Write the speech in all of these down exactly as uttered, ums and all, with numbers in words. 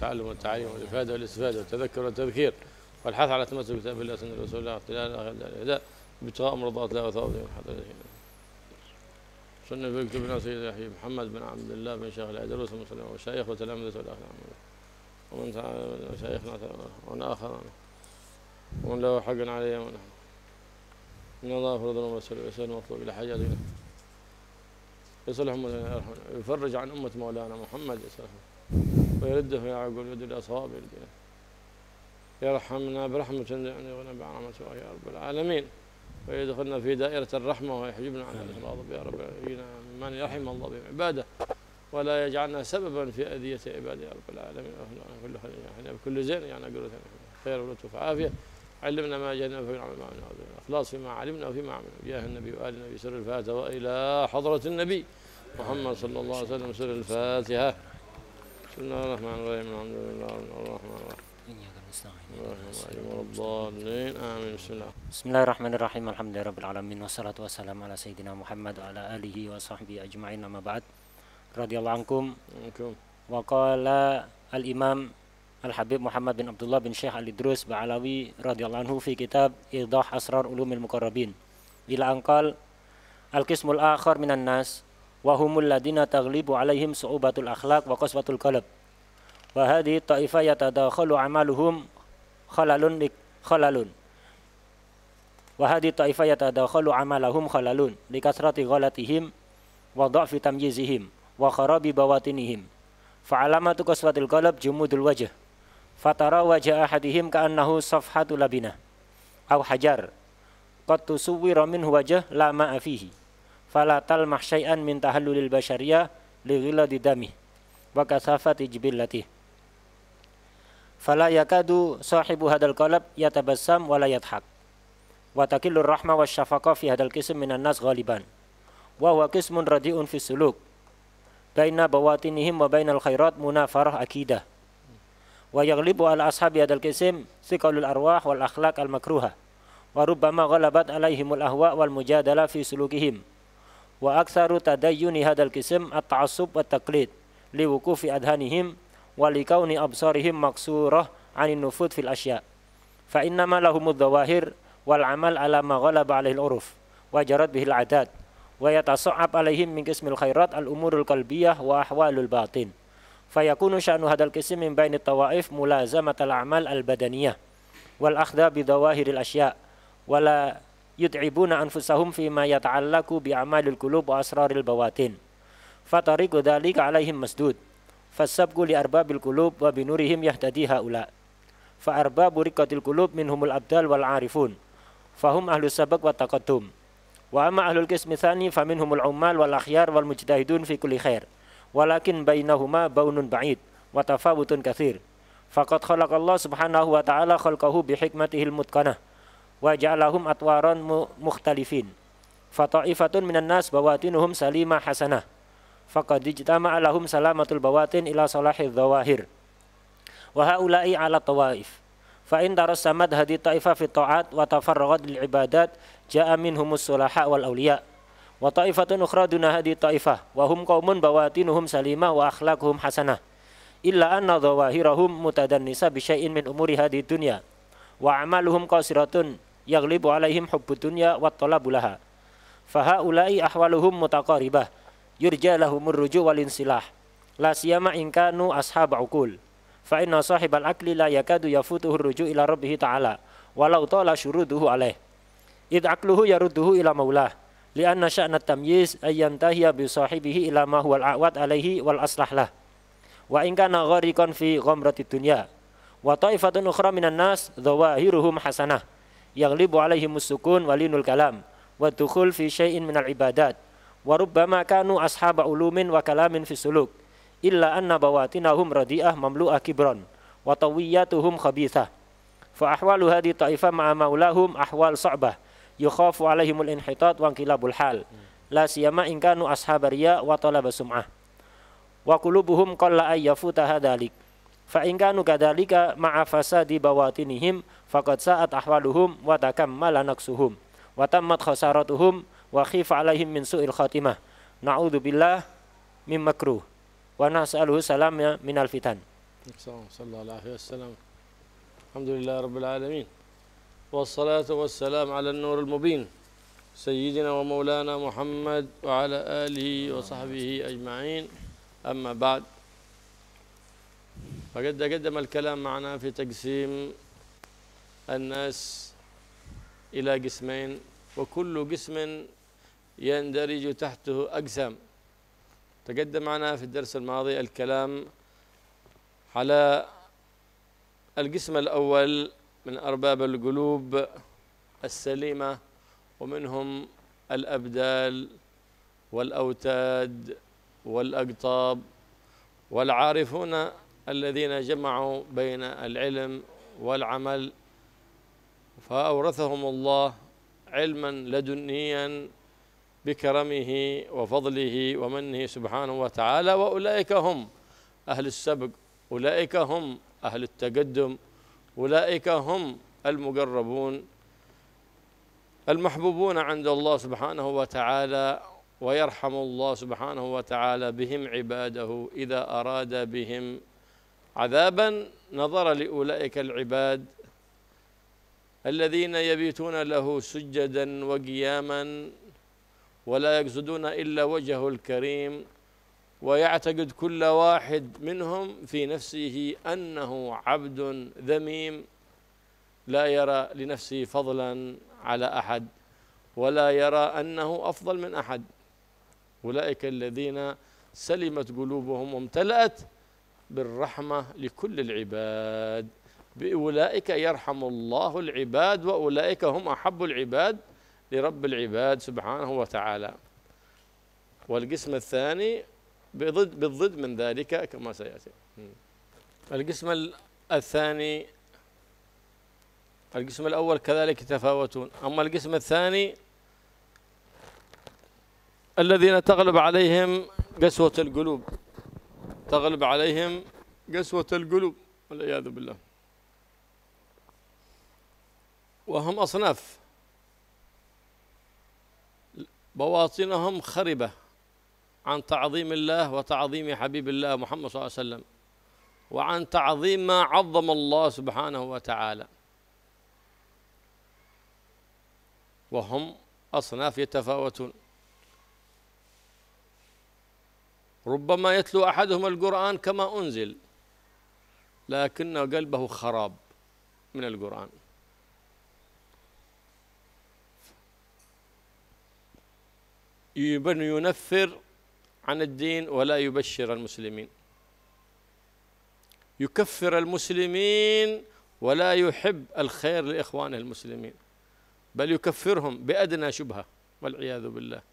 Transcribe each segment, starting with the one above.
والتعلم والتعليم والإفادة والاستفادة والتذكر والتذكير والحث على تمسك بكتاب الله سنة رسول الله اختلاف الهداء ابتغاء مرضات الله وثوابه والحمد سنة في كتبنا سيد يحيى محمد بن عبد الله بن شيخ الأيدروس المسلم والشيخ وتلامذة والأخ ومن شيخنا ونآخر ومن له حق عليه ونحن إن الله فرض وسلم وسلم مطلوب إلى حاجاتنا يصلح أمتنا يفرج عن أمة مولانا محمد يصلح ويرده في عقول يد الأصواب يرحمنا برحمة يعني ونبع رحمته يا رب العالمين ويدخلنا في دائرة الرحمة ويحجبنا عن الغضب يا رب من يرحم الله بعباده ولا يجعلنا سببا في أذية عباده يا رب العالمين كل خير يعني بكل زين يعني أقول خير ولطف وعافية علمنا ما جهلنا فيما علمنا الإخلاص فيما علمنا وفيما عملنا جاه النبي وآل النبي سر الفاتحة وإلى حضرة النبي محمد صلى الله عليه وسلم سر الفاتحة بسم الله الرحمن الرحيم الحمد لله الرحمن الرحيم الضالين آمين بسم الله بسم الله الرحمن الرحيم الحمد لله رب العالمين والصلاة والسلام على سيدنا محمد وعلى آله وصحبه أجمعين أما بعد رضي الله عنكم وقال الإمام الحبيب محمد بن عبد الله بن شيخ الإدروس بعلوي رضي الله عنه في كتاب إيضاح أسرار علوم المقربين إلى أن قال القسم الآخر من الناس وهم الذين تغلب عليهم صعوبة الأخلاق وقسوة القلب وهذه الطائفة يتداخل أعمالهم خلل خلل وهذه الطائفة يتداخل عملهم خلل لكثرة غلطهم وضعف تمييزهم وخراب بواطنهم فعلامة قسوة القلب جمود الوجه فترى وجه أحدهم كأنه صفحة لبنة أو حجر قد تصور منه وجه لا ماء فيه فلا تلمح شيئا من تهلل البشرية لغلظ دمه وكثافة جبلته فلا يكاد صاحب هذا القلب يتبسم ولا يضحك وتكل الرحمة والشفقة في هذا القسم من الناس غالبا وهو قسم رديء في السلوك بين بواطنهم وبين الخيرات منافرة أكيدة ويغلب على أصحاب هذا القسم ثقل الأرواح والأخلاق المكروهة وربما غلبت عليهم الأهواء والمجادلة في سلوكهم وأكثر تدين هذا القسم التعصب والتقليد لوقوف أذهانهم ولكون أبصارهم مقصورة عن النفوذ في الأشياء فإنما لهم الظواهر والعمل على ما غلب عليه العرف وجرت به العادات ويتصعب عليهم من قسم الخيرات الأمور القلبية وأحوال الباطن فيكون شأن هذا القسم من بين الطوائف ملازمة الأعمال البدنية والأخذ بظواهر الأشياء ولا يتعبون أنفسهم فيما يتعلق بأعمال القلوب وأسرار البواطن فطريق ذلك عليهم مسدود فالسبق لأرباب القلوب وبنورهم يهتدي هؤلاء فأرباب رقة القلوب منهم الأبدال والعارفون فهم أهل السبق والتقدم وأما أهل القسم الثاني فمنهم العمال والأخيار والمجتهدون في كل خير ولكن بينهما بون بعيد وتفاوت كثير فقد خلق الله سبحانه وتعالى خلقه بحكمته المتقنة وجعلهم أطوارا مختلفين فطائفة من الناس بواطنهم سليمة حسنة فقد اجتمع لهم سلامة البواطن إلى صلاح الظواهر وهؤلاء على الطوائف فإن ترسمت هذه الطائفة في الطاعات وتفرغت للعبادات جاء منهم الصلحاء والأولياء وطائفة أخرى دون هذه الطائفة وهم قوم بواطنهم سليمة وأخلاقهم حسنة إلا أن ظواهرهم متدنسة بشيء من أمور هذه الدنيا وأعمالهم قاصرة يغلب عليهم حب الدنيا والطلب لها فهؤلاء أحوالهم متقاربة يرجى لهم الرجوع والانسلاح لا سيما إن كانوا أصحاب عقول فإن صاحب العقل لا يكاد يفوته الرجوع إلى ربه تعالى ولو طال شروطه عليه إذ عقله يرده إلى مولاه لأن شأن التمييز أن ينتهي بصاحبه إلى ما هو الأعود عليه والأصلح له وإن كان غارقا في غمرة الدنيا وطائفة أخرى من الناس ظواهرهم حسنة يغلب عليهم السكون ولين الكلام والدخول في شيء من العبادات وربما كانوا أصحاب علوم وكلام في السلوك إلا أن بواطنهم رديئة مملوءة كبرا وطوياتهم خبيثة فأحوال هذه الطائفة مع مولاهم أحوال صعبة يخاف عليهم الانحطاط وانقلاب الحال لا سيما إن كانوا أصحاب رياء وطلب سمعة وقلوبهم قل أن يفوتها ذلك فإن كانوا كذلك مع فساد بواطنهم فقد ساءت أحوالهم وتكمل نقصهم وتمت خسارتهم وخيف عليهم من سوء الخاتمة نعوذ بالله من مكروه ونسأله السلام من الفتن صلى الله عليه العافية والسلام. الحمد لله رب العالمين، والصلاة والسلام على النور المبين سيدنا ومولانا محمد وعلى آله وصحبه أجمعين. أما بعد، فقد قدم الكلام معنا في تقسيم الناس إلى قسمين، وكل قسم يندرج تحته أقسام. تقدم معنا في الدرس الماضي الكلام على القسم الأول من أرباب القلوب السليمة، ومنهم الأبدال والأوتاد والأقطاب والعارفون الذين جمعوا بين العلم والعمل، فأورثهم الله علما لدنيا بكرمه وفضله ومنه سبحانه وتعالى، وأولئك هم أهل السبق، أولئك هم أهل التقدم، أولئك هم المقربون المحبوبون عند الله سبحانه وتعالى. ويرحم الله سبحانه وتعالى بهم عباده إذا أراد بهم عذابا، نظر لأولئك العباد الذين يبيتون له سجدا وقياما ولا يقصدون إلا وجهه الكريم، ويعتقد كل واحد منهم في نفسه أنه عبد ذميم لا يرى لنفسه فضلا على أحد ولا يرى أنه أفضل من أحد. أولئك الذين سلمت قلوبهم وامتلأت بالرحمة لكل العباد، بأولئك يرحم الله العباد، وأولئك هم أحب العباد لرب العباد سبحانه وتعالى. والقسم الثاني بضد بالضد من ذلك كما سيأتي. القسم الثاني القسم الأول كذلك يتفاوتون، أما القسم الثاني الذين تغلب عليهم قسوة القلوب، تغلب عليهم قسوة القلوب والعياذ بالله، وهم أصناف بواطنهم خربة عن تعظيم الله وتعظيم حبيب الله محمد صلى الله عليه وسلم، وعن تعظيم ما عظم الله سبحانه وتعالى، وهم أصناف يتفاوتون. ربما يتلو أحدهم القرآن كما أنزل لكن قلبه خراب من القرآن، ينفر عن الدين ولا يبشر المسلمين، يكفر المسلمين ولا يحب الخير لإخوانه المسلمين، بل يكفرهم بأدنى شبهة والعياذ بالله.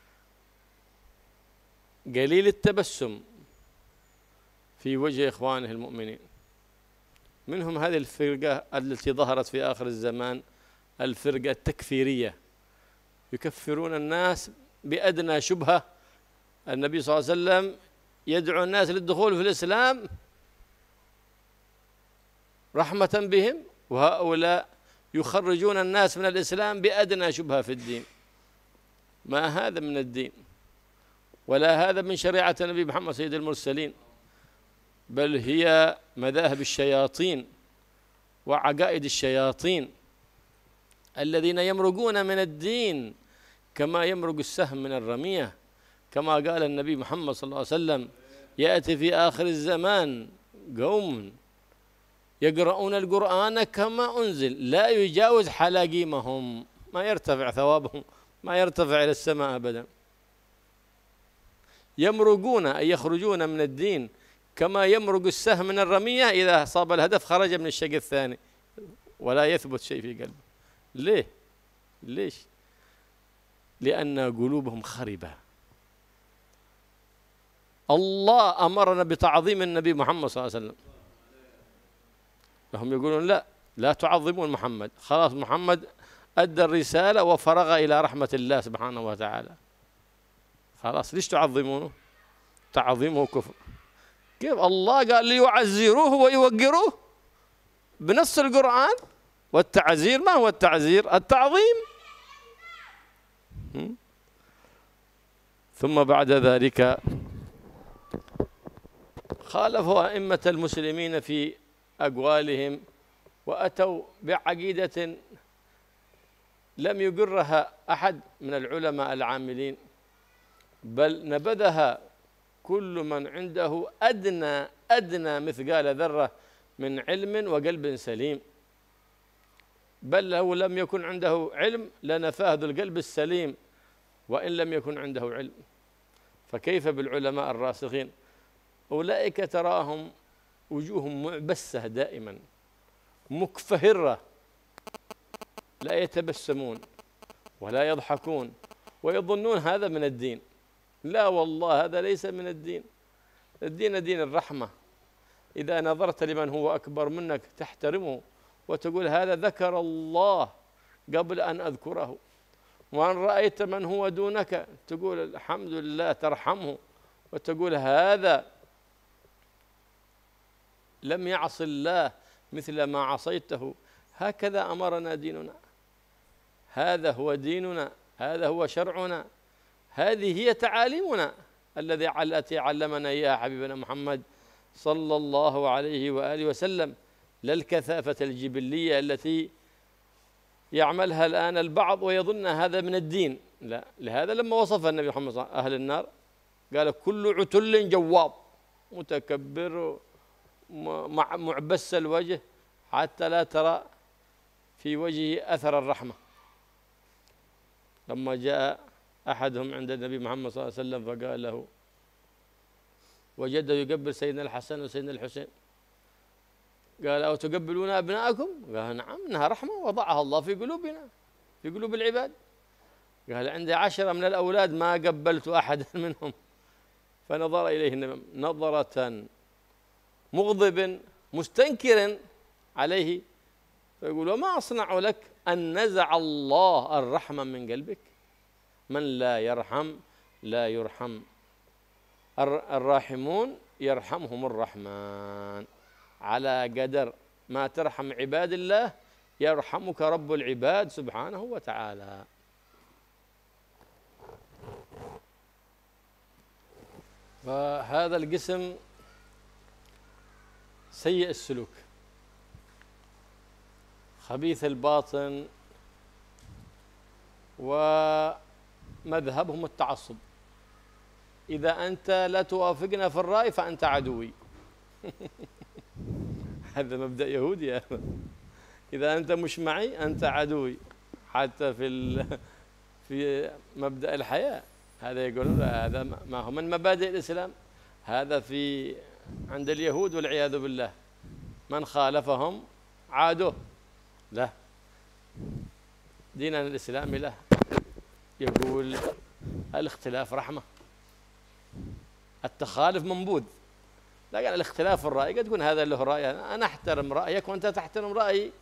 قليل التبسم في وجه إخوانه المؤمنين. منهم هذه الفرقة التي ظهرت في آخر الزمان، الفرقة التكفيرية، يكفرون الناس بأدنى شبهة. النبي صلى الله عليه وسلم يدعو الناس للدخول في الإسلام رحمة بهم، وهؤلاء يخرجون الناس من الإسلام بأدنى شبهة في الدين. ما هذا من الدين، ولا هذا من شريعة النبي محمد سيد المرسلين، بل هي مذاهب الشياطين وعقائد الشياطين الذين يمرقون من الدين كما يمرق السهم من الرمية، كما قال النبي محمد صلى الله عليه وسلم: يأتي في آخر الزمان قوم يقرؤون القرآن كما أنزل لا يجاوز حلاقيمهم، ما يرتفع ثوابهم، ما يرتفع إلى السماء أبدا. يمرقون أي يخرجون من الدين كما يمرق السهم من الرمية، إذا أصاب الهدف خرج من الشق الثاني ولا يثبت شيء في قلبه. ليه؟ ليش؟ لأن قلوبهم خربة. الله أمرنا بتعظيم النبي محمد صلى الله عليه وسلم، هم يقولون لا لا تعظمون محمد، خلاص محمد أدى الرسالة وفرغ إلى رحمة الله سبحانه وتعالى، خلاص ليش تعظمونه؟ تعظيمه كفر. كيف الله قال ليعزروه ويوقروه بنص القرآن؟ والتعزير ما هو التعزير؟ التعظيم. ثم بعد ذلك خالفوا أئمة المسلمين في أقوالهم وأتوا بعقيدة لم يقرها أحد من العلماء العاملين، بل نبذها كل من عنده أدنى أدنى مثقال ذرة من علم وقلب سليم، بل لو لم يكن عنده علم لنفاه ذو القلب السليم وإن لم يكن عنده علم. فكيف بالعلماء الراسخين؟ أولئك تراهم وجوههم معبسة دائما مكفهرة، لا يتبسمون ولا يضحكون ويظنون هذا من الدين. لا والله، هذا ليس من الدين. الدين دين الرحمة. إذا نظرت لمن هو أكبر منك تحترمه وتقول هذا ذكر الله قبل أن أذكره، وأن رأيت من هو دونك تقول الحمد لله، ترحمه وتقول هذا لم يعص الله مثل ما عصيته. هكذا أمرنا ديننا، هذا هو ديننا، هذا هو شرعنا، هذه هي تعاليمنا الذي التي علمنا إياها حبيبنا محمد صلى الله عليه وآله وسلم، لا الكثافة الجبلية التي يعملها الآن البعض ويظن هذا من الدين. لا، لهذا لما وصف النبي محمد صلى الله عليه وسلم أهل النار قال كل عتل جواب، متكبر معبس الوجه حتى لا ترى في وجهه أثر الرحمة. لما جاء أحدهم عند النبي محمد صلى الله عليه وسلم فقال له، وجده يقبل سيدنا الحسن وسيدنا الحسين، قال أو تقبلون أبناءكم؟ قال نعم، إنها رحمة وضعها الله في قلوبنا، في قلوب العباد. قال عندي عشرة من الأولاد ما قبلت أحدا منهم. فنظر إليه نظرة مغضب مستنكر عليه، فيقول وما أصنع لك أن نزع الله الرحمة من قلبك؟ من لا يرحم لا يرحم، الراحمون يرحمهم الرحمن، على قدر ما ترحم عباد الله يرحمك رب العباد سبحانه وتعالى. فهذا القسم سيء السلوك، خبيث الباطن، ومذهبهم التعصب. إذا أنت لا توافقنا في الرأي فأنت عدوي. هذا مبدأ يهودي هذا. إذا أنت مش معي أنت عدوي. حتى في في مبدأ الحياة هذا يقولون هذا ما هو من مبادئ الإسلام، هذا في عند اليهود والعياذ بالله، من خالفهم عادوه. لا، ديننا الإسلامي له يقول الاختلاف رحمة، التخالف منبوذ. لكن الاختلاف في الرأي قد تكون هذا له رأي، أنا أحترم رأيك وأنت تحترم رأيي،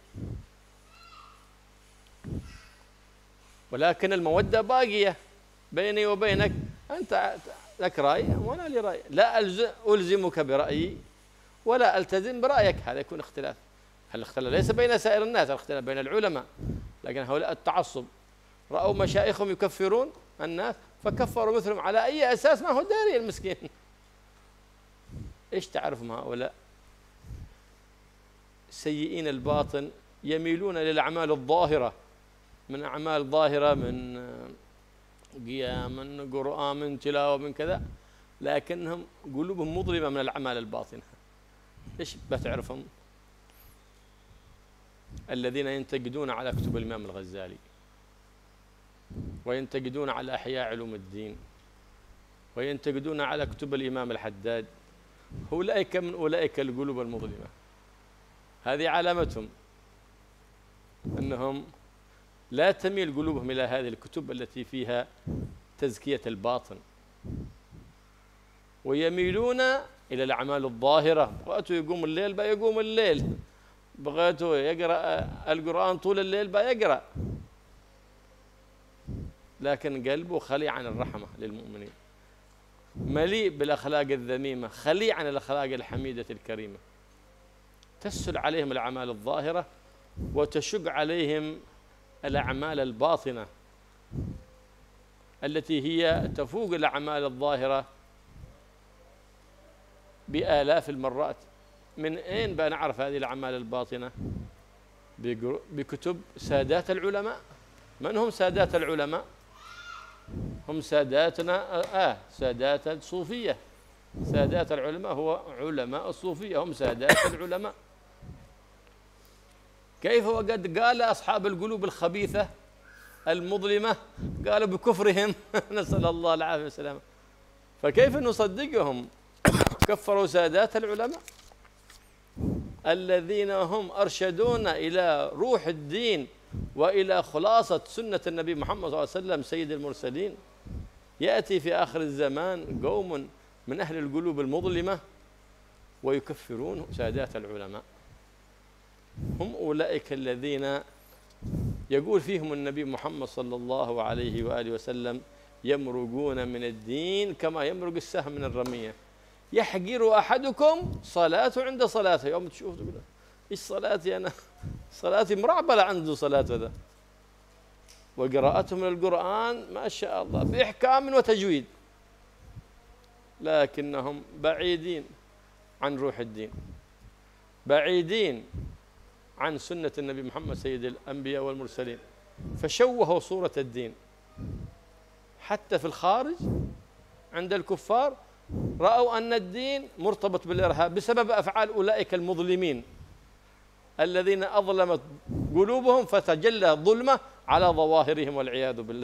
ولكن المودة باقية بيني وبينك. أنت لك رأي وأنا لي رأي، لا ألزمك برأيي ولا ألتزم برأيك. هذا يكون اختلاف. الاختلاف ليس بين سائر الناس، الاختلاف بين العلماء. لكن هؤلاء التعصب رأوا مشايخهم يكفرون الناس فكفروا مثلهم. على أي أساس؟ ما هو داري المسكين. إيش تعرفهم هؤلاء؟ سيئين الباطن، يميلون للأعمال الظاهرة، من أعمال ظاهرة من قيام من قرآن من تلاوة من كذا، لكنهم قلوبهم مظلمة من الأعمال الباطنة. إيش بتعرفهم؟ الذين ينتقدون على كتب الإمام الغزالي وينتقدون على أحياء علوم الدين وينتقدون على كتب الإمام الحداد، أولئك من أولئك القلوب المظلمة. هذه علامتهم أنهم لا تميل قلوبهم إلى هذه الكتب التي فيها تزكية الباطن، ويميلون إلى الأعمال الظاهرة. بغيته يقوم الليل بقى يقوم الليل، بغيته يقرأ القرآن طول الليل بقى يقرأ، لكن قلبه خلي عن الرحمة للمؤمنين، مليء بالأخلاق الذميمة، خلي عن الأخلاق الحميدة الكريمة. تسهل عليهم الأعمال الظاهرة وتشق عليهم الأعمال الباطنة التي هي تفوق الأعمال الظاهرة بآلاف المرات. من أين بنعرف هذه الأعمال الباطنة؟ بكتب سادات العلماء. من هم سادات العلماء؟ هم ساداتنا آه سادات الصوفية. سادات العلماء هو علماء الصوفية، هم سادات العلماء. كيف وقد قال أصحاب القلوب الخبيثة المظلمة قالوا بكفرهم نسأل الله العافية والسلامة، فكيف نصدقهم؟ كفروا سادات العلماء الذين هم أرشدونا إلى روح الدين وإلى خلاصة سنة النبي محمد صلى الله عليه وسلم سيد المرسلين. يأتي في آخر الزمان قوم من أهل القلوب المظلمة ويكفرون سادات العلماء. هم أولئك الذين يقول فيهم النبي محمد صلى الله عليه وآله وسلم يمرقون من الدين كما يمرق السهم من الرمية. يحقر أحدكم صلاته عند صلاته. يوم تشوف تقول إيش صلاتي أنا؟ صلاتي مرعبلة عنده صلاة هذا. وقراءتهم للقرآن ما شاء الله بإحكام وتجويد، لكنهم بعيدين عن روح الدين، بعيدين عن سنة النبي محمد سيد الأنبياء والمرسلين، فشوهوا صورة الدين. حتى في الخارج عند الكفار رأوا أن الدين مرتبط بالإرهاب بسبب أفعال أولئك المظلمين الذين أظلمت قلوبهم فتجلى الظلمة على ظواهرهم والعياذ بالله.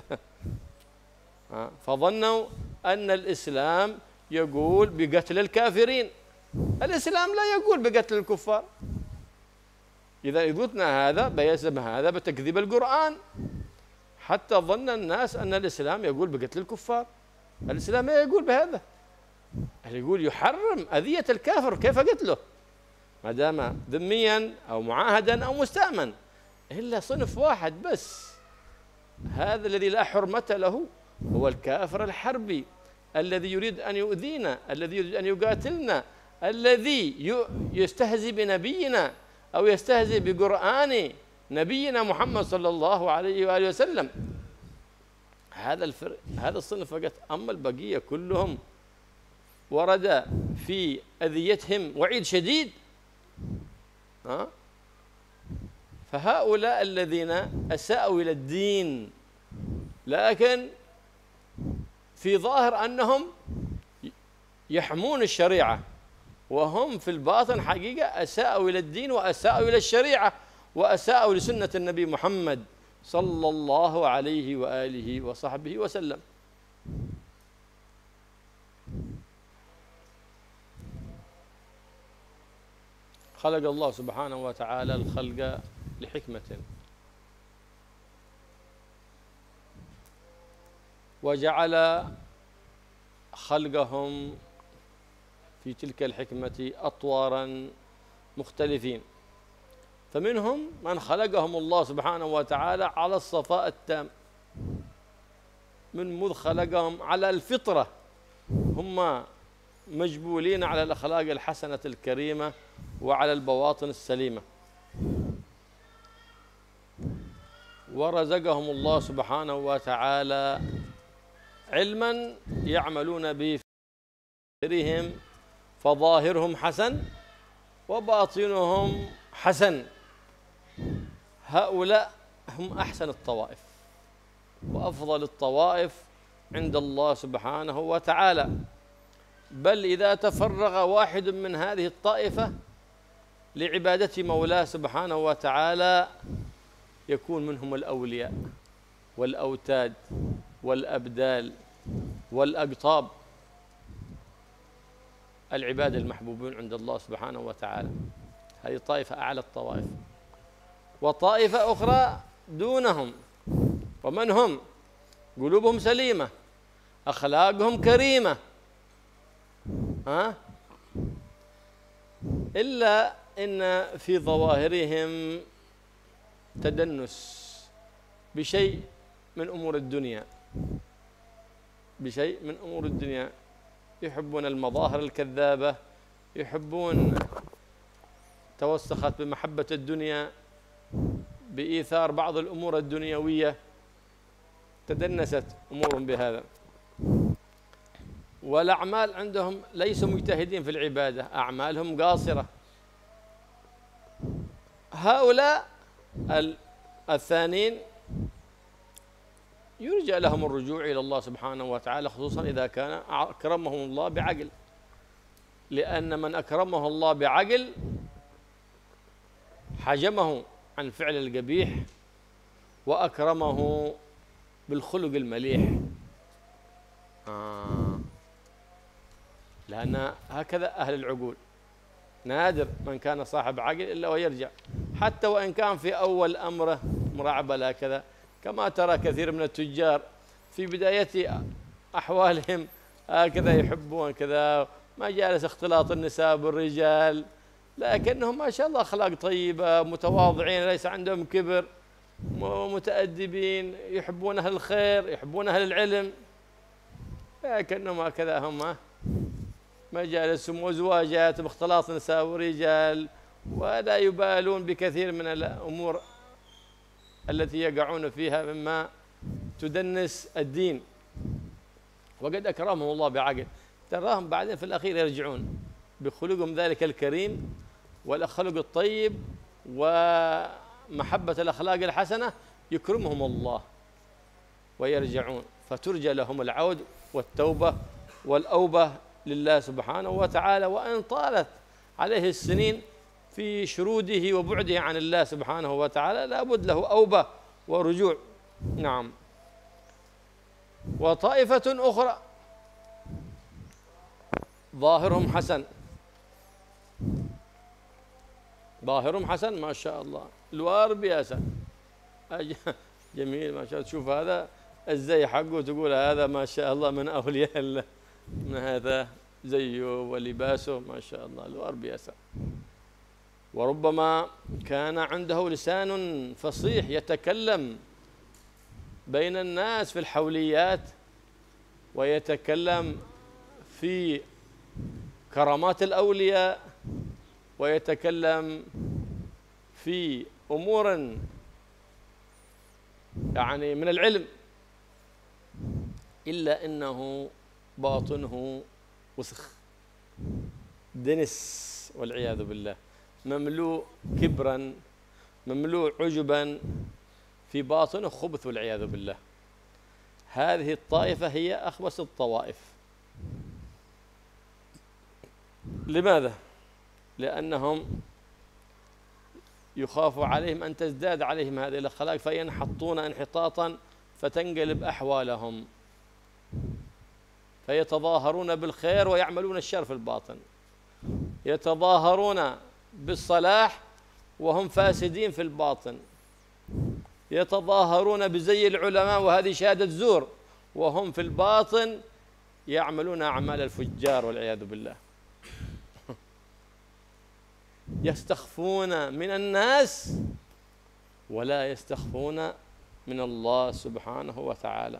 فظنوا أن الإسلام يقول بقتل الكافرين. الإسلام لا يقول بقتل الكفار. إذا قلنا هذا بيلزم هذا بتكذيب القرآن. حتى ظن الناس أن الإسلام يقول بقتل الكفار. الإسلام لا يقول بهذا، يقول يحرم أذية الكافر، كيف قتله ما دام ذميا أو معاهدا أو مستأمن، إلا صنف واحد بس، هذا الذي لا حرمة له هو الكافر الحربي الذي يريد أن يؤذينا، الذي يريد أن يقاتلنا، الذي يستهزئ بنبينا أو يستهزئ بقرآن نبينا محمد صلى الله عليه وآله وسلم. هذا الفرق، هذا الصنف فقط. أما البقية كلهم ورد في أذيتهم وعيد شديد. ها؟ فهؤلاء الذين أساءوا إلى الدين لكن في ظاهر أنهم يحمون الشريعة، وهم في الباطن حقيقة أساءوا إلى الدين وأساءوا إلى الشريعة وأساءوا لسنة النبي محمد صلى الله عليه وآله وصحبه وسلم. خلق الله سبحانه وتعالى الخلق لحكمة، وجعل خلقهم في تلك الحكمة أطوارا مختلفين. فمنهم من خلقهم الله سبحانه وتعالى على الصفاء التام، من مذ خلقهم على الفطرة، هم مجبولين على الأخلاق الحسنة الكريمة وعلى البواطن السليمة. ورزقهم الله سبحانه وتعالى علما يعملون به في فظاهرهم حسن وباطنهم حسن. هؤلاء هم أحسن الطوائف وأفضل الطوائف عند الله سبحانه وتعالى. بل إذا تفرغ واحد من هذه الطائفة لعبادة مولاه سبحانه وتعالى يكون منهم الأولياء والأوتاد والأبدال والأقطاب، العباد المحبوبون عند الله سبحانه وتعالى. هذه طائفة أعلى الطوائف. وطائفة أخرى دونهم، ومن هم؟ قلوبهم سليمة، أخلاقهم كريمة، ها؟ إلا إن في ظواهرهم تدنس بشيء من أمور الدنيا، بشيء من أمور الدنيا. يحبون المظاهر الكذابة، يحبون توسخت بمحبة الدنيا، بإيثار بعض الأمور الدنيوية، تدنست أمورهم بهذا. والأعمال عندهم ليسوا مجتهدين في العبادة، أعمالهم قاصرة. هؤلاء الثانين يرجى لهم الرجوع إلى الله سبحانه وتعالى، خصوصا إذا كان أكرمهم الله بعقل، لأن من أكرمه الله بعقل حجمه عن فعل القبيح وأكرمه بالخلق المليح. آه. لأن هكذا أهل العقول، نادر من كان صاحب عقل إلا ويرجع، حتى وإن كان في أول أمره مرعبل هكذا، كما ترى كثير من التجار في بداية أحوالهم هكذا يحبون كذا مجالس اختلاط النساء بالرجال، لكنهم ما شاء الله أخلاق طيبة، متواضعين، ليس عندهم كبر، متأدبين، يحبون أهل الخير، يحبون أهل العلم، لكنهم هكذا هم مجالسهم وزواجاتهم اختلاط نساء ورجال، ولا يبالون بكثير من الأمور التي يقعون فيها مما تدنس الدين. وقد أكرمهم الله بعقل، تراهم بعدين في الأخير يرجعون بخلقهم ذلك الكريم والخلق الطيب ومحبة الأخلاق الحسنة، يكرمهم الله ويرجعون، فترجى لهم العود والتوبة والأوبة لله سبحانه وتعالى، وإن طالت عليه السنين في شروده وبعده عن الله سبحانه وتعالى لابد له أوبة ورجوع. نعم. وطائفة أخرى ظاهرهم حسن، ظاهرهم حسن ما شاء الله، الوارب ياسن جميل ما شاء الله، تشوف هذا الزي حقه تقول هذا ما شاء الله من أولياء الله، من هذا زيه ولباسه ما شاء الله، الوارب ياسن. وربما كان عنده لسان فصيح يتكلم بين الناس في الحوليات، ويتكلم في كرامات الأولياء، ويتكلم في أمور يعني من العلم، إلا أنه باطنه وسخ دنس والعياذ بالله، مملوء كبرا، مملوء عجبا، في باطنه خبث والعياذ بالله. هذه الطائفة هي أخبث الطوائف. لماذا؟ لأنهم يخاف عليهم أن تزداد عليهم هذه الأخلاق فينحطون انحطاطا فتنقلب أحوالهم، فيتظاهرون بالخير ويعملون الشر في الباطن، يتظاهرون بالصلاح وهم فاسدين في الباطن، يتظاهرون بزي العلماء وهذه شهادة زور وهم في الباطن يعملون أعمال الفجار والعياذ بالله. يستخفون من الناس ولا يستخفون من الله سبحانه وتعالى.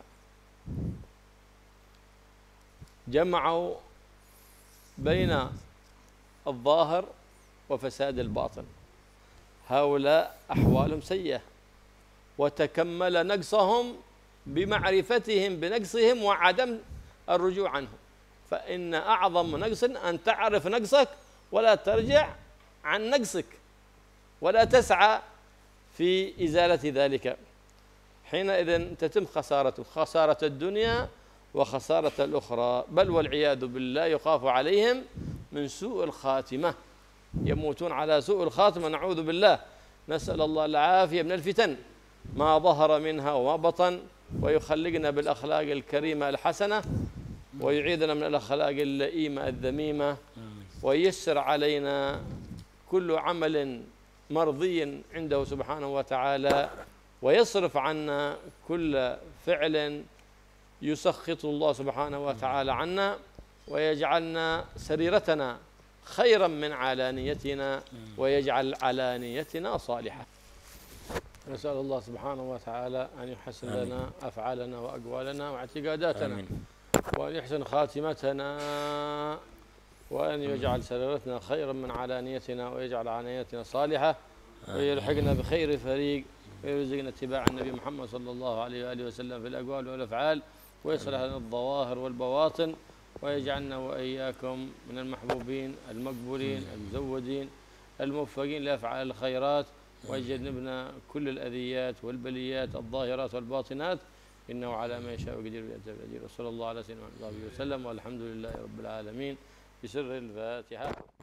جمعوا بين الظاهر وفساد الباطن. هؤلاء أحوالهم سيئة، وتكمل نقصهم بمعرفتهم بنقصهم وعدم الرجوع عنه. فإن أعظم نقص أن تعرف نقصك ولا ترجع عن نقصك ولا تسعى في إزالة ذلك، حينئذ تتم خسارة خسارة الدنيا وخسارة الأخرى، بل والعياذ بالله يخاف عليهم من سوء الخاتمة، يموتون على سوء الخاتمة، نعوذ بالله، نسأل الله العافية من الفتن ما ظهر منها وما بطن، ويخلقنا بالأخلاق الكريمة الحسنة، ويعيذنا من الأخلاق اللئيمة الذميمة، وييسر علينا كل عمل مرضي عنده سبحانه وتعالى، ويصرف عنا كل فعل يسخط الله سبحانه وتعالى عنا، ويجعلنا سريرتنا خيرا من علانيتنا، ويجعل علانيتنا صالحة. نسأل الله سبحانه وتعالى أن يحسن آمين. لنا أفعالنا وأقوالنا واعتقاداتنا، آمين. وأن يحسن خاتمتنا، وأن يجعل سريرتنا خيرا من علانيتنا، ويجعل علانيتنا صالحة، ويلحقنا بخير فريق، ويرزقنا اتباع النبي محمد صلى الله عليه وآله وسلم في الأقوال والأفعال، ويصلح لنا الظواهر والبواطن، ويجعلنا وإياكم من المحبوبين المقبولين المزودين الموفقين لأفعال الخيرات، ويجنبنا كل الأذيات والبليات الظاهرات والباطنات، إنه على ما يشاء قدير ويأتي. وصلى الله على سيدنا محمد وسلم، والحمد لله رب العالمين، بسر الفاتحة.